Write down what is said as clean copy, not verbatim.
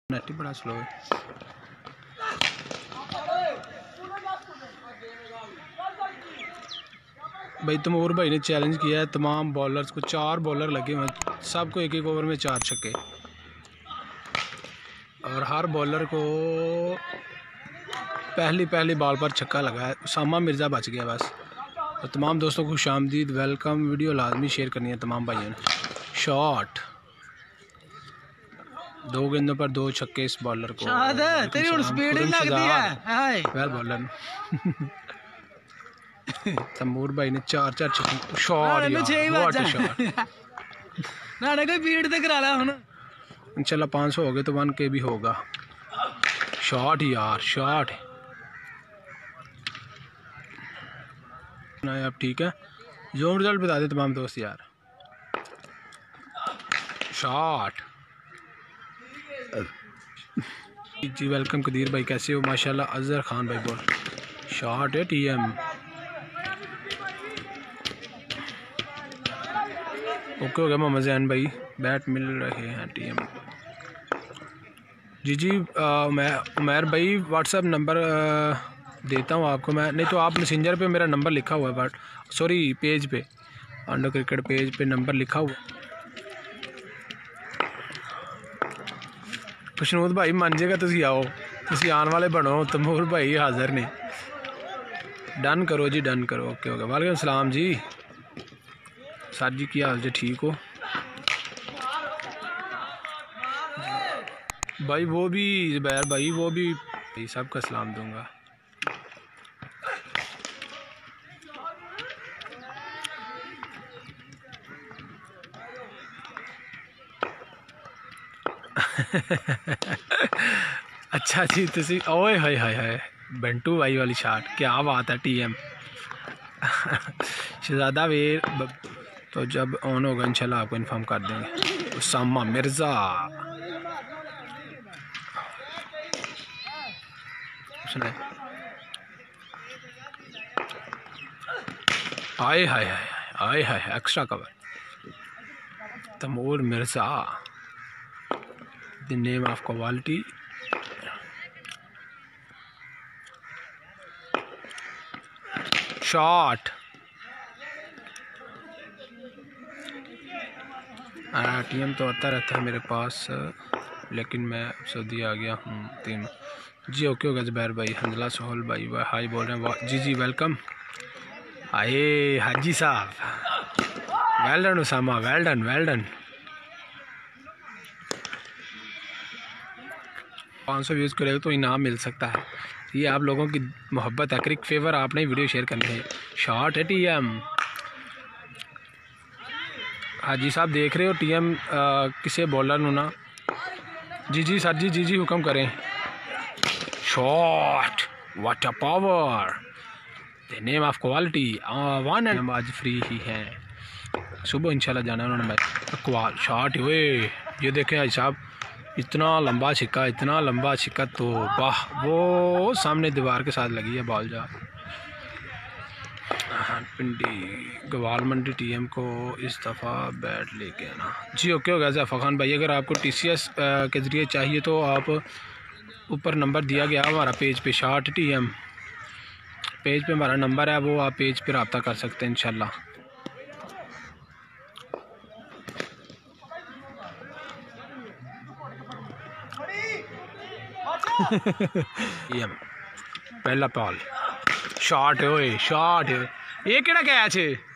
Net ही बड़ा slow है। भाई तमूर भाई ने चैलेंज किया है तमाम बॉलर्स को, 4 बॉलर लगे हुए हैं, सबको एक एक ओवर में 4 छक्के, और हर बॉलर को पहली बॉल पर छक्का लगा है। उसामा मिर्ज़ा बच गया बस। तो तमाम दोस्तों को खुशामदीद, वेलकम। वीडियो लाजमी शेयर करनी है तमाम भाइयों ने। शॉट 2 गेंदों पर 2 छक्के इस बॉलर को। तेरी स्पीड लगती है वेल बॉलर तमूर भाई ने 4 छक्के। शॉट ना कोई बीट ते करा ला हुन। इंशाल्लाह 500 हो गए तो 1K भी होगा। शॉट यार, शॉट ना आप ठीक है। जो रिजल्ट बता दे तमाम दोस्त यार। शॉट जी, वेलकम कदीर भाई, कैसे हो? माशाल्लाह। अजहर खान भाई बोल। शॉट है TM। ओके हो गया मोहम्मद जैन भाई, बैट मिल रहे हैं TM। जी उमैर भाई व्हाट्सएप नंबर देता हूँ आपको मैं, नहीं तो आप मैसेंजर पे मेरा नंबर लिखा हुआ है, बट सॉरी पेज पे, अंडर क्रिकेट पेज पे नंबर लिखा हुआ। खुशनूद भाई मान जेगा, तुसी आओ, तुसी आने वाले बनो। तमूर भाई हाजिर ने। डन करो जी, डन करो। ओके हो गया। वालेकुम सलाम जी सर जी, क्या हाल जी, ठीक हो भाई? वो भी ज़ुबैर भाई, वो भी भाई, सबका सलाम दूंगा। अच्छा जी, तुसी ओए हाय हाय हाय, बंटू भाई वाली शॉट, क्या बात है TM। शहजादा वीर तो जब ऑन होगा इंशाल्लाह आपको इन्फॉर्म कर देंगे। उसामा मिर्ज़ा, सुनाए। हाय हाय हाय हाय हाय, extra cover. Taimur Mirza, the name of quality. Shot TM तो आता रहता है मेरे पास, लेकिन मैं सऊदी आ गया हूँ 3 जी। ओके हो गया ज़ुबैर भाई। हंजला सोहल भाई हाई बोल रहे हैं। जी वेलकम। आए हाजी साहब, well done Usama, well done well done. 500 views करेगा तो इनाम मिल सकता है। ये आप लोगों की मोहब्बत है, क्रिक फेवर, आपने वीडियो शेयर करनी है। शॉट है TM। हाजी साहब देख रहे हो TM किसे बॉलर नू ना। जी सर जी, जी हुक्म करें। Shot, what a power, the name of quality. 1 and हम आज फ्री ही हैं, सुबह इंशाल्लाह जाना है उन्होंने। भाई शॉट हुए, ये देखें हाजी साहब, इतना लंबा छिक्का, इतना लंबा छिक्का, तो वाह, वो सामने दीवार के साथ लगी है बॉल। जा पिंडी गवाल मंडी TM को इस दफ़ा बैट लेके आना जी। ओके हो गया ज़फ़ा खान भाई। अगर आपको TCS के ज़रिए चाहिए तो आप ऊपर नंबर दिया गया हमारा पेज पे, शॉट TM पेज पे हमारा नंबर है, वो आप पेज पे रब्ता कर सकते हैं इंशाल्लाह। पहला बॉल, शॉट होए, शॉट, ये केड़ा कैच है?